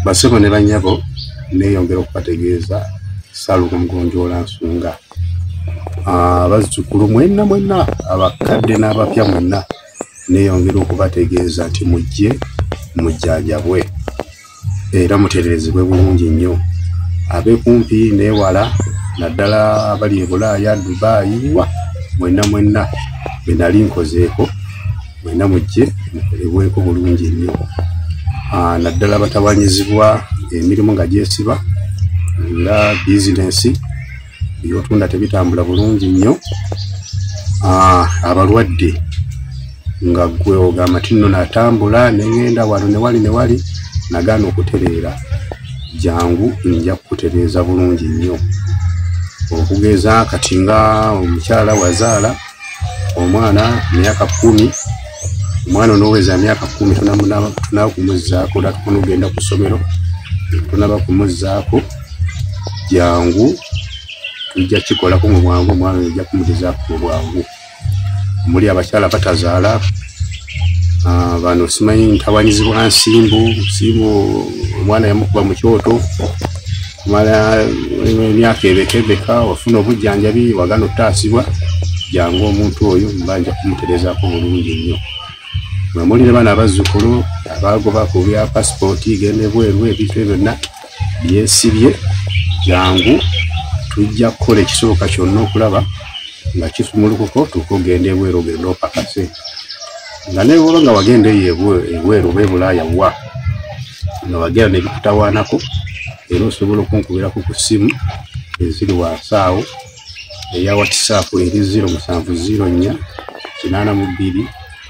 basebo ne banyabo neyongera okubategeeza Salumu Mugonjoola Nsonga. Abazzukulu mwenna abakadde n'abapya mwenna neyongera okubategeeza nti mujje mujjanjabwe era mutereezebwe bulungi nnyo. Abeekumpi neewala naddala abali e Bulaaya, Dubai, mwenna be nali nkozeeko mwenna mujje mukolebweko bulungi nnyo. Naddala abatawanyizibwa emirimu nga gyesiba nga bizinensi byotunda tebitambula bulungi nnyo. Abalwadde nga gwe ogamba ti nno natambula negenda wano ne wali nagaana okutereera, jangu nja kukutereeza bulungi nnyo. Okugeza kati nga omukyala wazaala omwana myaka 10, omwana onoweza myaka 10 tunaba kumuzzaako natukugenda ku ssomero tunaba kumuzzaako, jangu tujja kikolako mu bwangu, omwana ojja kumugezaako mu bwangu. Muli abakyala batazaala bano simanyi ntawanyizibwa nsimbu omwana yamukuba mu kyoto kumala emyaka ebekebeka wafuna obujjanjabi wagana ottaasibwa, jangu omuntu oyo mbanja kumuterezaako bulungi nnyo. Mwemuli ne bana abazzukulu abagoba ku bya pasipooti gende bweru ebintu byonna byesibye, jangu tujja kukola ekisoboka kyonna okulaba nga kisumulukuko tukugenda ebweru ogenda opakase. Nga newoba nga wagenda eyo ebweru oba e Bulaaya wa nga wagenda nebikutawaanako era osobola okunkubirako ku ssimu eziri wansi awo eya WhatsApp eri 0704 82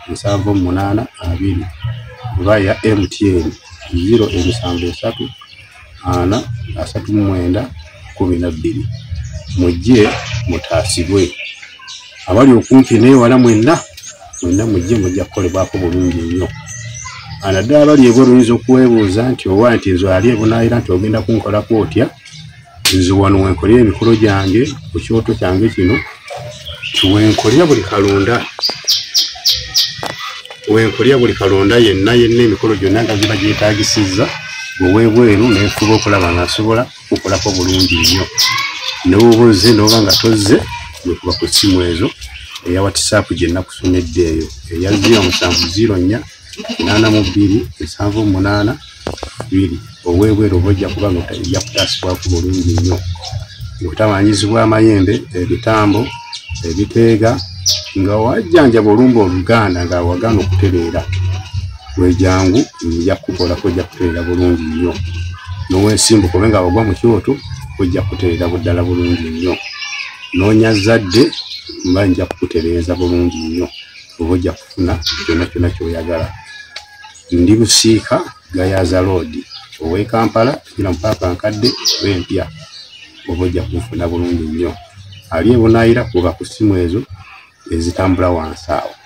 78 oba ya MTN 073 4 39 12. Mujje mutaasibwe. Abali okumpi neewala mwenna mujje mujja kukolebwako bulungi nnyo. Naddala abali ebweru oyinza okuweebuuza nti owa nti nze ali e Bunaayira nti ogenda kunkolako otya. Nze wano wenkolera emikolo gyange ku kyoto kyange kino wenkolera buli kalonda yenna emikolo gyonna nga giba gyetaagisizza ow'ebweru neefuba okulaba nga nsobola okukolako bulungi nnyo. N'oba ozze n'oba nga tozze wekuba ku ssimu ezo eya WhatsApp gye nakusomedde eyo eya 0704 82 78 2. Ow'ebweru oba ojja kuba nga ojja kutaasibwako bulungi nnyo. Obutamanyizibwa amayembe, ebitambo, ebiteega nga wajjanjaba olumba Oluganda nga wagaana okutereera, wejangu nja kukolako ojja kutereera bulungi nnyo. N'owensimbu kobe nga wagwa mu kyoto ojja kutereera buddala bulungi nnyo. Noonya zadde mba nja kukutereeza bulungi nnyo oba ojja kufuna kyonna ky'oyagala. Ndi Busiika Gayaza Road ow'e Kampala gira mu paaka nkadde oba empya oba ojja kufuna bulungi nnyo. Ali e Bunaayira kuba ku ssimu ezo ezitambula wansi awo.